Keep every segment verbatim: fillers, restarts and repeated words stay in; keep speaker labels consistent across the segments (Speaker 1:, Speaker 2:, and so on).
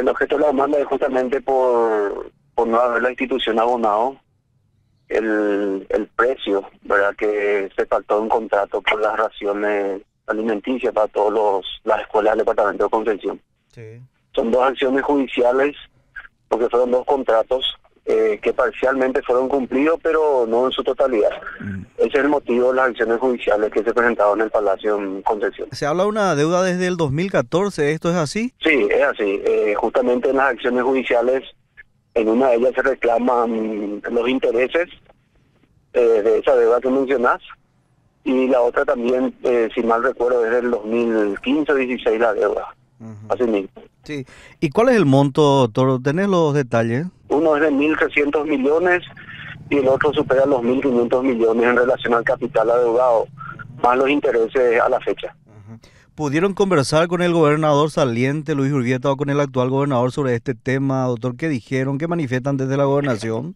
Speaker 1: el objeto de la demanda es justamente por, por no haber la institución abonado el, el precio, ¿verdad? Que se pactó un contrato por las raciones alimenticias para todas los las escuelas del departamento de Concepción.
Speaker 2: Sí.
Speaker 1: Son dos acciones judiciales, porque fueron dos contratos eh, que parcialmente fueron cumplidos, pero no en su totalidad.
Speaker 2: Mm.
Speaker 1: Ese es el motivo de las acciones judiciales que se presentaron en el Palacio en Concepción.
Speaker 2: Se habla de una deuda desde el dos mil catorce, ¿esto es así?
Speaker 1: Sí, es así. Eh, justamente en las acciones judiciales, en una de ellas se reclaman los intereses eh, de esa deuda que mencionás, y la otra también, eh, si mal recuerdo, es del dos mil quince o dieciséis la deuda.
Speaker 2: Uh-huh.
Speaker 1: Así mismo.
Speaker 2: Sí. ¿Y cuál es el monto, Toro? ¿Tenés los detalles?
Speaker 1: Uno es de mil trescientos millones y el otro supera los mil quinientos millones en relación al capital adeudado, más los intereses a la fecha.
Speaker 2: Uh-huh. ¿Pudieron conversar con el gobernador saliente, Luis Urbieta, o con el actual gobernador sobre este tema, doctor? ¿Qué dijeron? ¿Qué manifiestan desde la gobernación?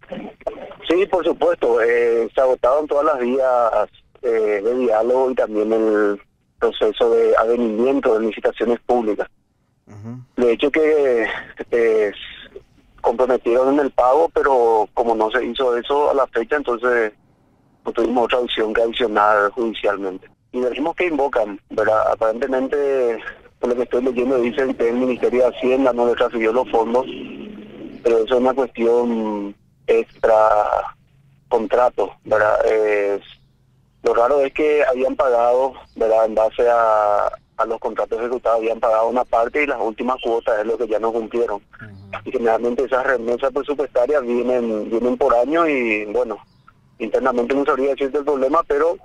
Speaker 1: Sí, por supuesto. Eh, se agotaron todas las vías eh, de diálogo y también el proceso de avenimiento de licitaciones públicas.
Speaker 2: Uh-huh.
Speaker 1: De hecho que eh, comprometieron en el pago, pero como no se hizo eso a la fecha, entonces no tuvimos otra opción que adicionar judicialmente. Y decimos que invocan, ¿verdad? Aparentemente, por lo que estoy leyendo, dicen que el Ministerio de Hacienda no le transfirió los fondos, pero eso es una cuestión extra contrato, ¿verdad? Eh, lo raro es que habían pagado, ¿verdad? En base a, a los contratos ejecutados, habían pagado una parte y las últimas cuotas es lo que ya no cumplieron. Uh-huh. Y generalmente esas remesas presupuestarias vienen vienen por año y, bueno, internamente no sabría decirte el problema, pero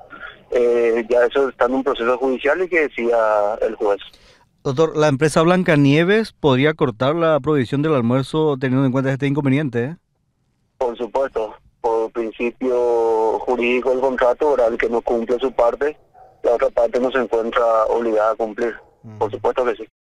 Speaker 1: eh, ya eso está en un proceso judicial y que decida el juez.
Speaker 2: Doctor, ¿la empresa Blancanieves podría cortar la provisión del almuerzo teniendo en cuenta este inconveniente? ¿eh?
Speaker 1: Por supuesto, por principio jurídico del contrato, ¿verdad? El que no cumple su parte, la otra parte no se encuentra obligada a cumplir. Uh-huh. Por supuesto que sí.